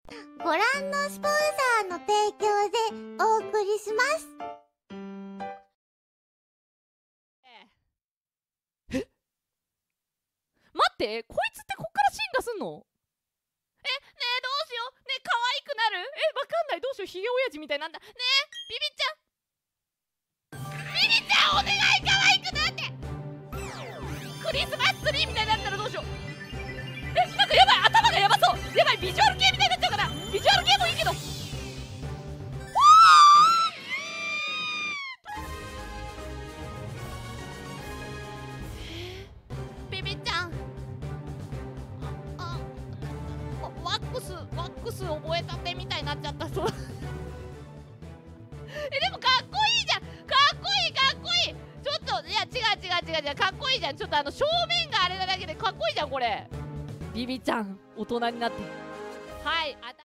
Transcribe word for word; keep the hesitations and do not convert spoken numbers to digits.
ご覧のスポンサーの提供でお送りします。 え待って、こいつってこっから進化すんの？え、ねえどうしよう。ねえ可愛くなる？え、わかんない。どうしよう。ヒゲ親父みたいなんだ。ねえビビちゃんビビちゃんお願い可愛くなって。クリスマスツリーみたいになったらどうしよう。え、なんかやばい、頭がやばそう。やばい、ビジュアル系みたいになっちゃうかな。ビジュアル系もいいけど。ビビちゃん、ああワックスワックス覚えたてみたいになっちゃったそうえ、でもかっこいいじゃん。かっこいいかっこいい。ちょっといや違う違う違う違う、かっこいいじゃん。ちょっとあの正面があれなだけでかっこいいじゃんこれ。ビビちゃん大人になって、はいあた